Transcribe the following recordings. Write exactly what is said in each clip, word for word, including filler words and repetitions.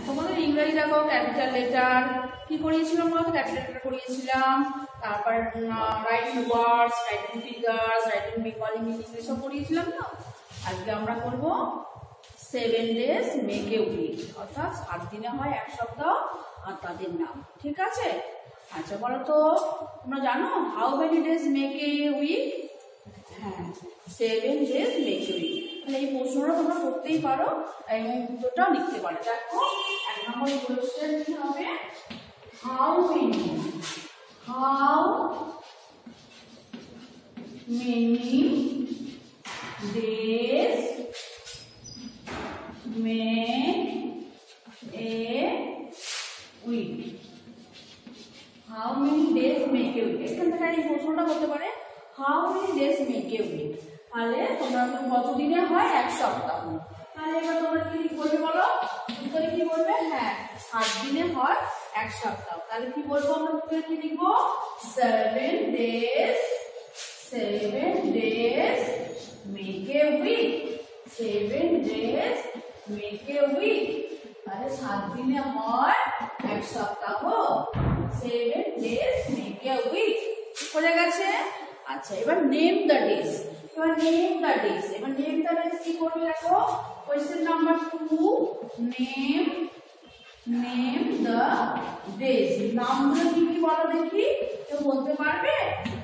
তোমাদের ইংরেজি দেখো ক্যাপিটাল লেটার কি করিয়েছিলাম বলতো, ক্যাপিটাল লেটার করিয়েছিলাম, তারপর writing words, writing figures, writing Bengali meaning এসব করিয়েছিলাম না। আজকে আমরা করব seven days make a week, অর্থাৎ সাত দিনে হয় এক সপ্তাহ আর তাদের নাম। ঠিক আছে, আচ্ছা বলো তো তোমরা জানো how many days make a week? হ্যাঁ, seven days make a week. তাহলে এই প্রশ্নটা তোমরা করতেই পারো এবং উত্তরটাও লিখতে পারো। দেখো এক নম্বর কোয়েশ্চেন কি হবে, how many how many days make a week? How many days make a week, এখান থেকে এই প্রশ্নটা করতে পারে how many days make a week. তাহলে তোমরা কত দিনে হয় এক সপ্তাহ। তাহলে এবার তোমরা কি বলবে বলো, উত্তরে কি বলবে? হ্যাঁ, সাত দিনে হয় এক সপ্তাহ। তাহলে কি বলবো আমরা, উত্তরে কি লিখবো? Seven days seven days make a week. Seven days make a week. তাহলে সাত দিনে হয় এক সপ্তাহ। Seven days make a week. বোঝা গেছে? আচ্ছা, এবার নেম দ্য ডেজ। এবার নেম দ্য ডেজ এবার নেম দ্য ডেজ কি করবে দেখো, question number two, name name the days. নামগুলো কি কি বলো দেখি, কেউ বলতে পারবে?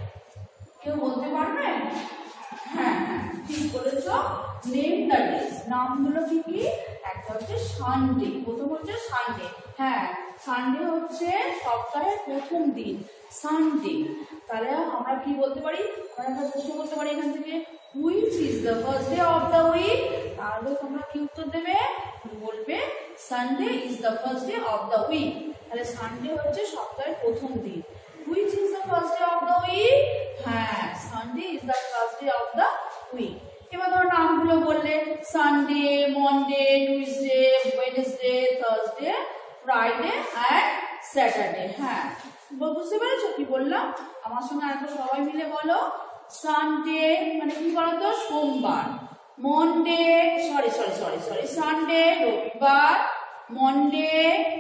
কেউ বলতে পারবে? হ্যাঁ হ্যাঁ ঠিক বলেছো, নেম দ্য ডেজ। নামগুলো কি কি? একটা হচ্ছে সানডে, প্রথম হচ্ছে সানডে। হ্যাঁ, সানডে হচ্ছে সপ্তাহের প্রথম দিন, সানডে। তাহলে আমরা কি বলতে পারি, আমরা একটা প্রশ্ন করতে পারি এখান থেকে, which is the first day of the week? তাহলে তোমরা কি উত্তর দেবে? বলবে Sunday is the first day of the week. তাহলে সানডে হচ্ছে সপ্তাহের প্রথম দিন। Which is the first day of the week? হ্যাঁ, Sunday is the first day of the week. এবার ধরো নামগুলো বললে, Sunday, Monday, Tuesday, Wednesday, Thursday, Friday and Saturday. হ্যাঁ, বুঝতে পেরেছো কি বললাম? আমার সঙ্গে আরেকটা সবাই মিলে বলো, সানডে মানে কি বলতো, সোমবার। Monday sorry sorry sorry sorry Sunday রবিবার, মন্ডে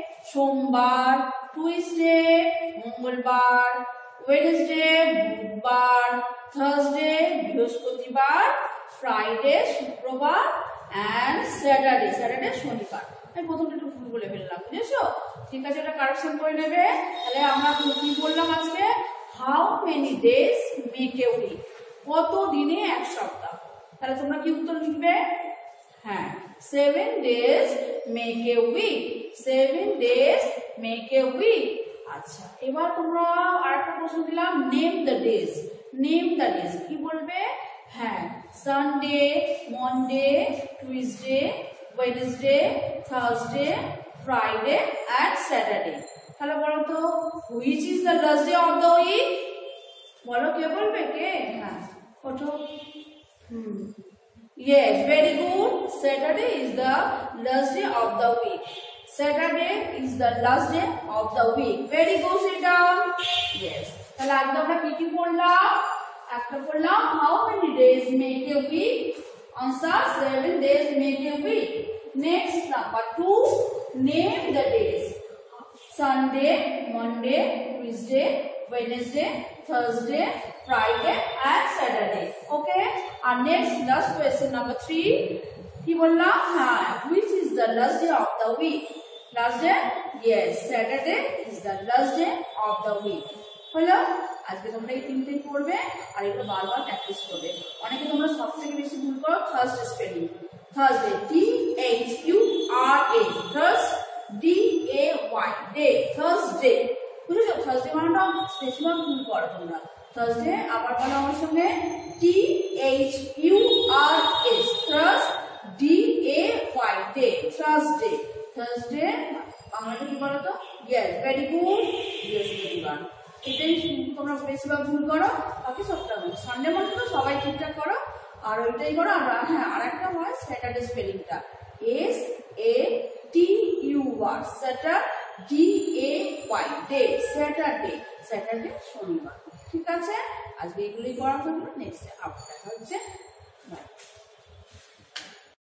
সোমবার, টুইসডে মঙ্গলবার, ওয়েডনেসডে বুধবার, থার্সডে বৃহস্পতিবার, ফ্রাইডে শুক্রবার অ্যান্ড স্যাটারডে স্যাটারডে শনিবার। আমি প্রথমটা একটু ভুল বলে ফেললাম, বুঝেছো? ঠিক আছে, এটা কারেকশন করে নেবে। তাহলে আমরা কি বললাম আজকে, how many days make a week? কত দিনে এক সপ্তাহ। তাহলে তোমরা কি উত্তর লিখবে? হ্যাঁ, seven days make a week. Seven days make a week. আচ্ছা, এবার তোমরা আরেকটা প্রশ্ন দিলাম, name the days. Name the days কি বলবে? হ্যাঁ, Sunday, Monday, Tuesday, Wednesday, Thursday, Friday and Saturday. তাহলে বলো তো, which is the last day of the week? বলো, কে বলবে? কে? হ্যাঁ, ওঠো। হুম, yes, very good. Saturday is the last day of the week. Saturday is the last day of the week. Very good, sit down. Yes. তাহলে আজকে আমরা কি কি পড়লাম? একটা পড়লাম how many days make a week. Answer, seven days make a week. Next, number two, name the days. Sunday, Monday, Tuesday, Wednesday, Thursday, Friday and Saturday. Okay, and next last question number three, কি বললাম? হ্যাঁ, which is the last day of the week? Last day? Yes, Saturday is the last day of the week. হলো? আজকে তোমরা এই তিনটেই পড়বে আর এগুলো বারবার প্র্যাকটিস করবে। অনেকে তোমরা সব থেকে বেশি ভুল করো Thursday spelling. Thursday T H U R A, thurs D A Y, day, Thursday. বুঝেছো? থার্সডে মানেটা বেশিরভাগ ভুল করো তোমরা। থার্সডে আবার বলো আমার সঙ্গে, T H U R S, thurs D A Y, day, Thursday. Thursday বাংলাটা কি বলো তো? ইয়েস, ভেরি গুড, বৃহস্পতিবার। এটাই তোমরা বেশিরভাগ ভুল করো, বাকি সবটা ভুল। সানডে মানে তো সবাই ঠিকঠাক করো, আর ওইটাই করো। আর হ্যাঁ, আর একটা হয় স্যাটারডে স্পেলিংটা, S A T U R, satur D A Y, day, Saturday. Saturday শনিবার। ঠিক আছে, আজকে এগুলোই করা হলো। নেক্সট আবার দেখা হচ্ছে। বাই।